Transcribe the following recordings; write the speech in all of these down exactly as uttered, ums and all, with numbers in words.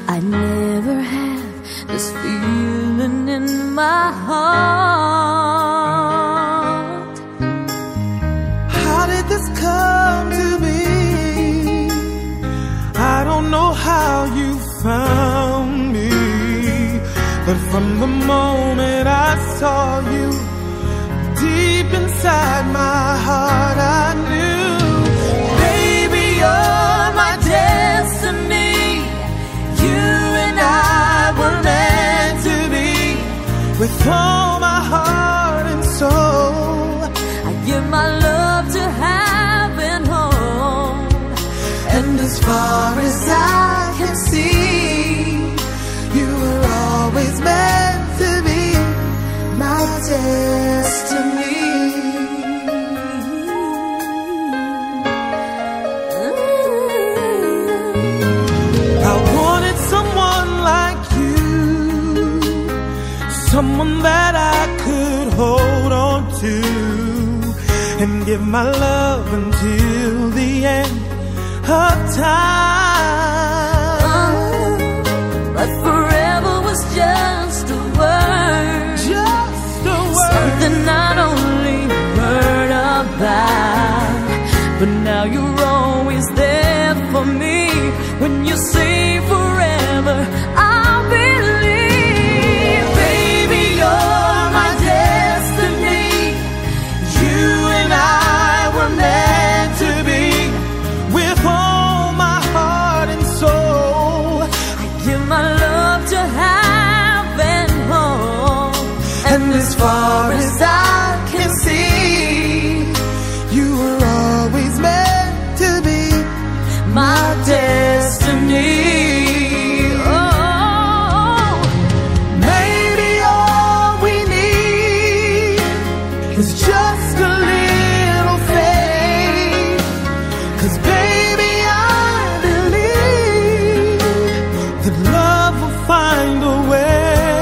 I never have this feeling in my heart. How did this come to be? I don't know how you found me, but from the moment I saw you, deep inside my heart I knew, baby, you're my destiny. You and I were meant to be. With all my heart and soul, I give my love to heaven home. and as far as I can see, you were always meant to be my destiny. I wanted someone like you, someone that I could hold on to and give my love until the end of time. But forever was just a word, Just a word, something I'd only heard about. But now you're always there for me. When you say forever, I'll believe. Baby, you're my destiny. You and I were meant to be. with all my heart and soul. I give my love to heaven home. And as far as I can see, you were always meant to be my destiny. Oh, maybe all we need is just a little faith. 'Cause baby, I believe that love will find a way.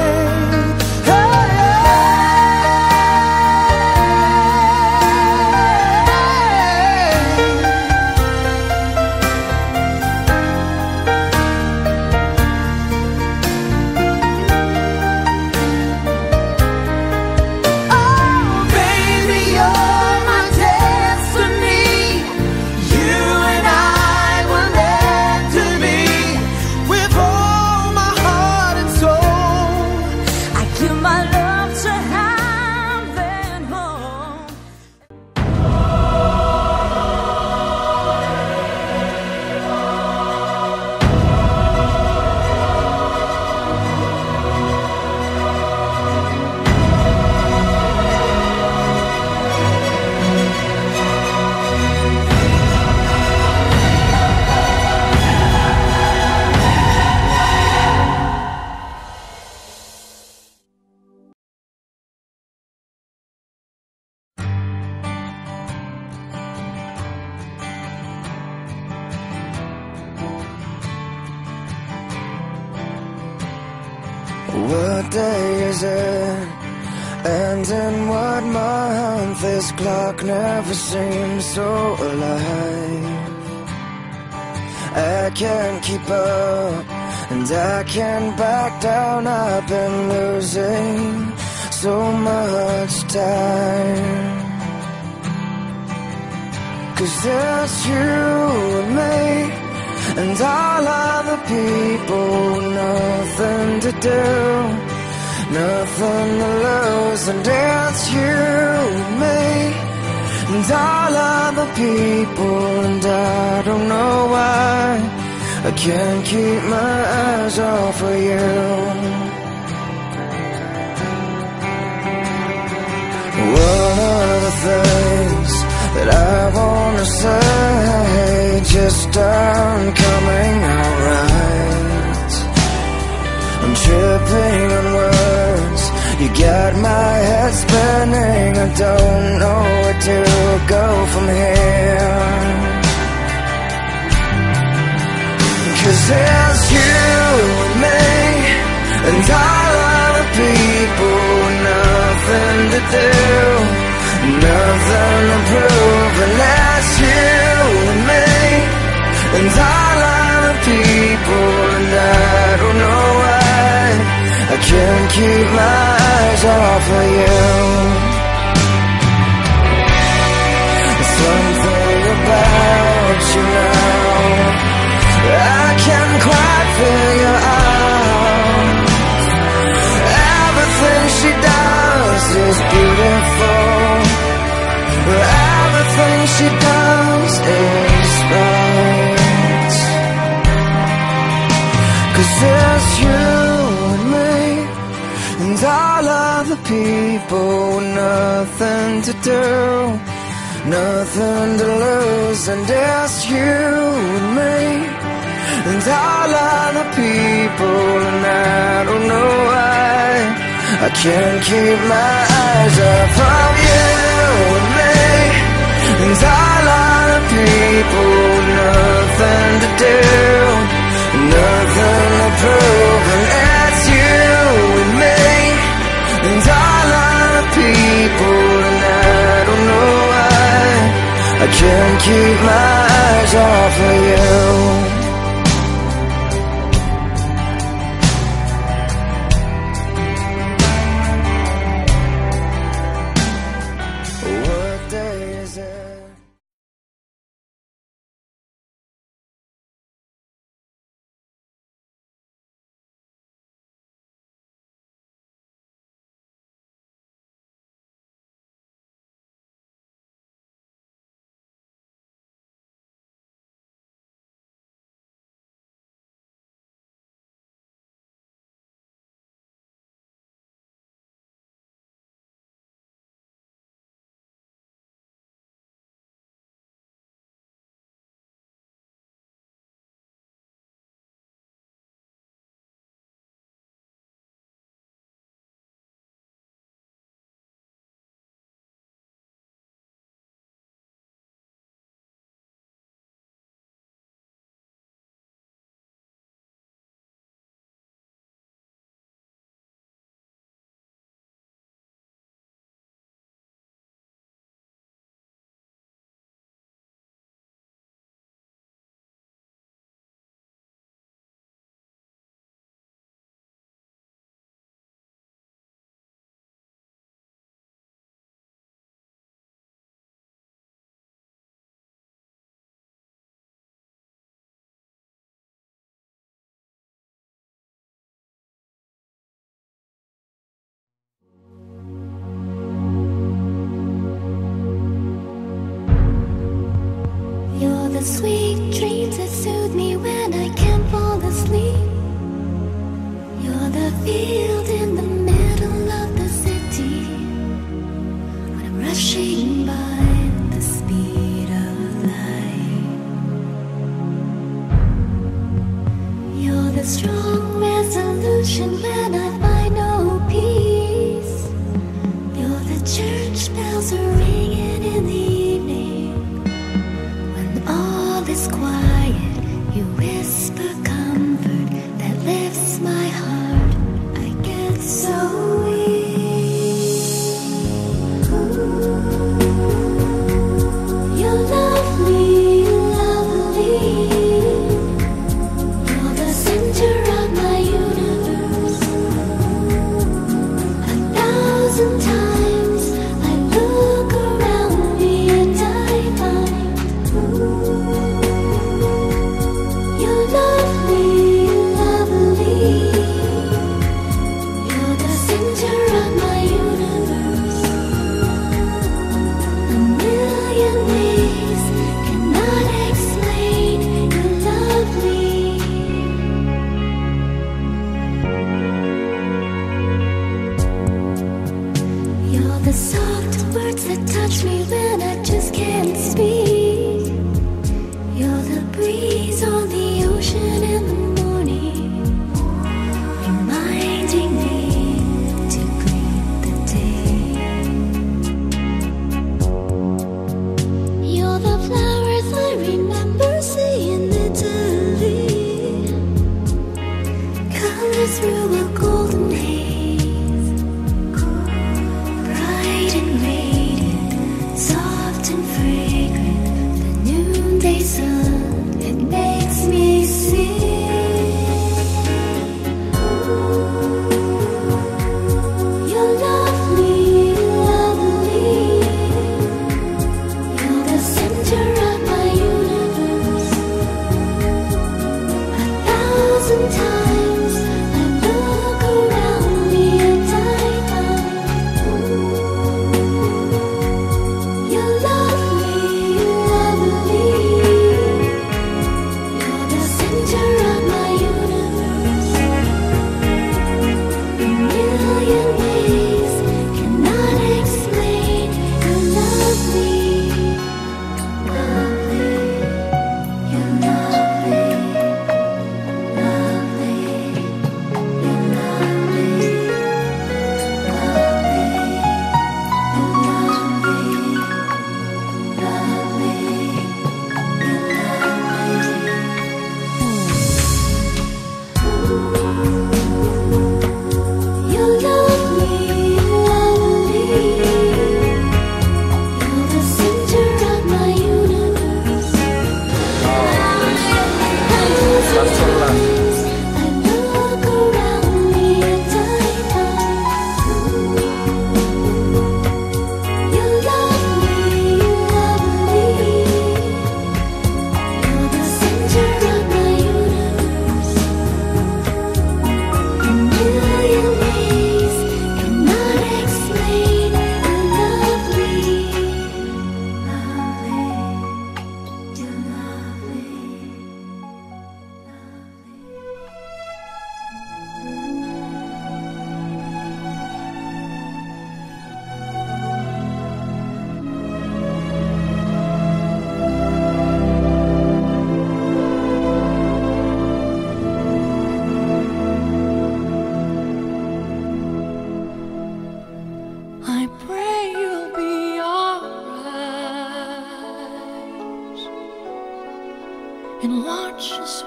What day is it? And in what month? This clock never seems so alive. I can't keep up, and I can't back down. I've been losing so much time. 'Cause it's you and me, and all other people, nothing to do, nothing to lose. And it's you and me, and all other people, and I don't know why I can't keep my eyes off of you. One of the things that I wanna say just aren't coming out right. I'm tripping on words, you got my head spinning. I don't know where to go from here. 'Cause it's you and me, and all other people, nothing to do, nothing to prove. And that's you and me, and all other people, and I don't can't keep my eyes off of you. Something about you now I can't quite figure out. Everything she does is beautiful. Everything she does is right. 'Cause there's you and me and all other people with nothing to do, nothing to lose. And there's you and me and all other people, and I don't know why I can't keep my eyes off of you and me and all other people, nothing to do, nothing to prove. And it's you and me and all other people, and I don't know why I can't keep my eyes off of you. What day is it? You're the sweet dreams that soothe me when I can't fall asleep. You're the field in the middle of the city when I'm rushing by the speed of light. You're the strong resolution when I find no peace. You're the church bells are ringing in the evening. All is quiet, you whisper comfort that lifts my heart. I get so weak. Ooh, you're lovely, lovely. You're the center of my universe. A thousand times I look around me and I find you love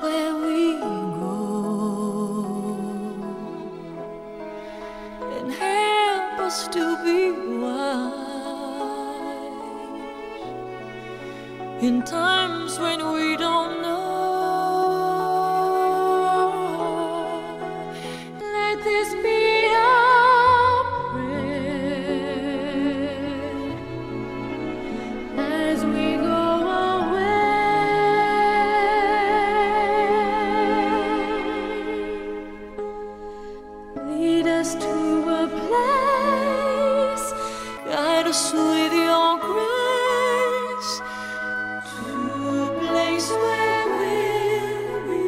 where we go and help us to be wise in times when we don't know. Let this be our prayer as we go away. Lead us to a place, guide us with your grace, to a place where we'll be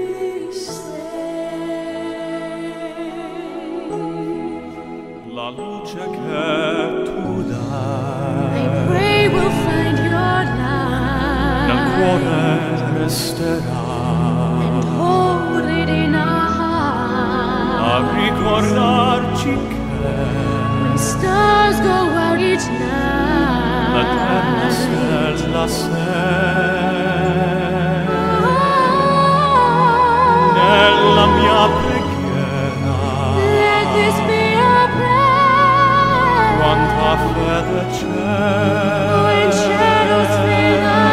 safe. La luce che tu dai I pray we'll find your light nel cuore resterà and hold it in our a heart. ricordarci che When stars go out each l'eterna night, stella sei nella mia preghiera. let this be our prayer. Quanta fede When c'è, shadows fill the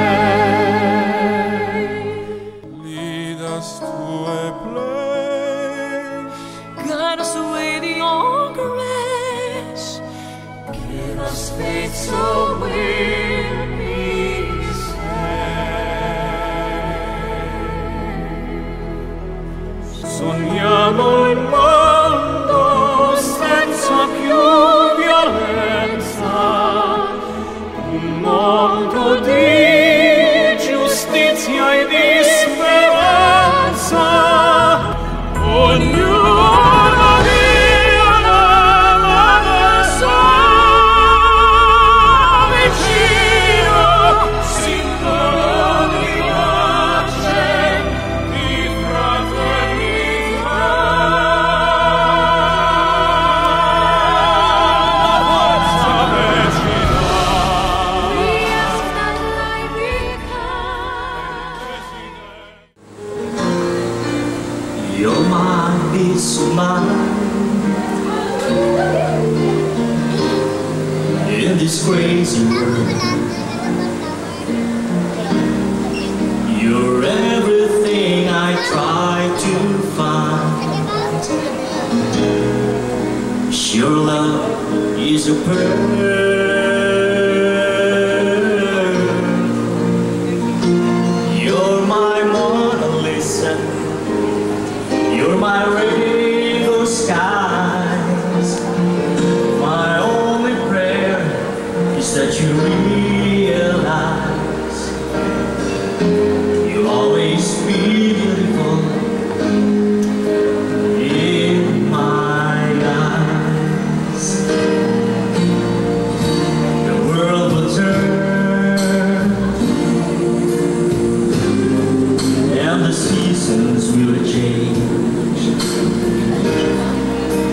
day, lead us to a place, guide us with your grace. Give us faith so we'll be safe. sogniamo il mondo senza più violenza, un mondo di giustizia e di speranza. Ognuno dia una mano sua vicino, simbolo di pace, di fraternità. La felicità. We ask that light become You're my peace of mind in this crazy world. You're everything I try to find. Your love is a pearl. You're my Mona Lisa. You're my rainbow skies. My only prayer is that you realize you'll always be beautiful in my eyes. The world will turn and the seasons will change,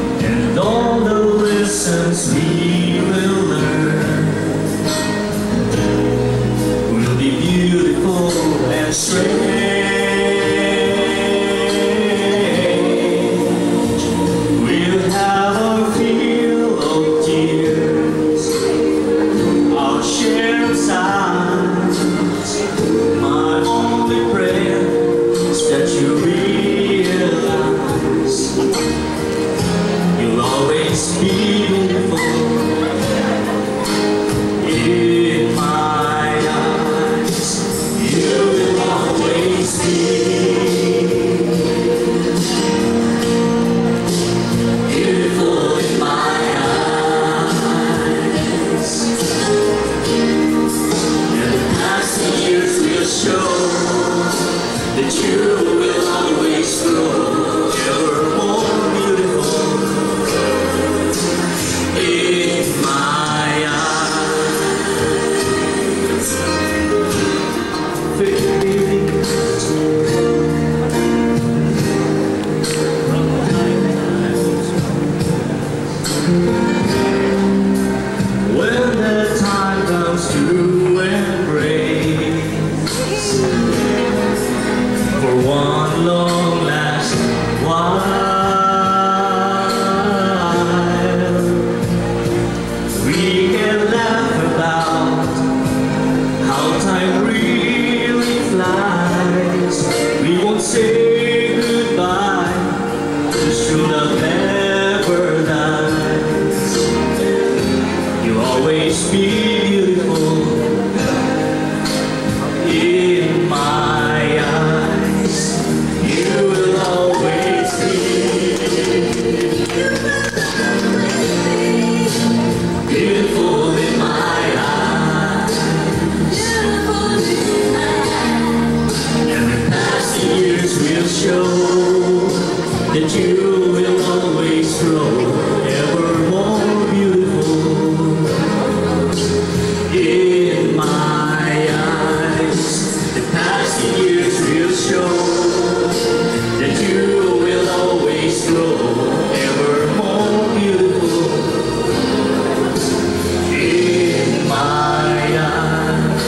that you will always grow ever more beautiful. In my eyes, the past years will show that you will always grow ever more beautiful. In my eyes.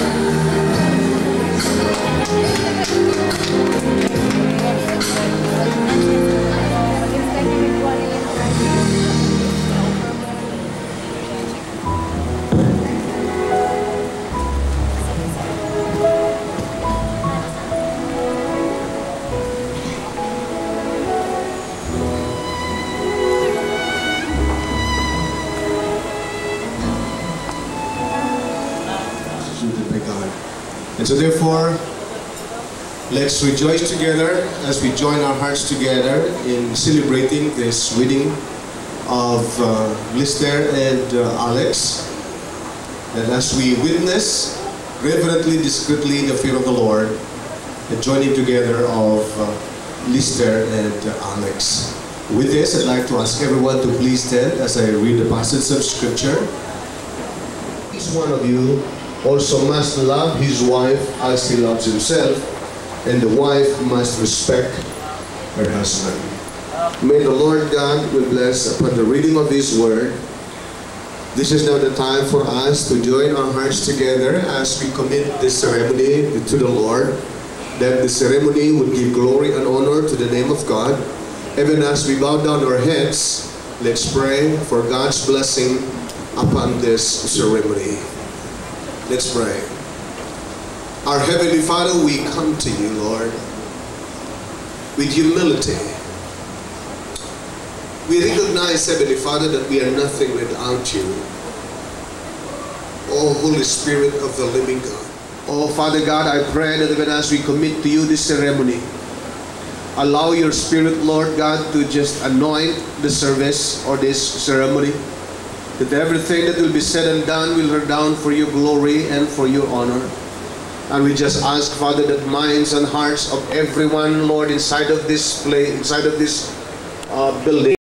By God. And so therefore, let's rejoice together as we join our hearts together in celebrating this wedding of uh, Lister and uh, Alex. And as we witness reverently, discreetly the fear of the Lord, the joining together of uh, Lister and uh, Alex. With this, I'd like to ask everyone to please stand as I read the passage of Scripture. Each one of you also must love his wife as he loves himself, and the wife must respect her husband. May the Lord God will bless upon the reading of his word. This is now the time for us to join our hearts together as we commit this ceremony to the Lord, that the ceremony would give glory and honor to the name of God. Even as we bow down our heads, let's pray for God's blessing upon this ceremony. Let's pray. Our Heavenly Father, we come to you, Lord, with humility. We recognize, Heavenly Father, that we are nothing without you. Oh, Holy Spirit of the living God. Oh, Father God, I pray that even as we commit to you this ceremony, allow your Spirit, Lord God, to just anoint the service or this ceremony, that everything that will be said and done will redound for your glory and for your honor. And we just ask, Father, that minds and hearts of everyone, Lord, inside of this place, inside of this uh, building,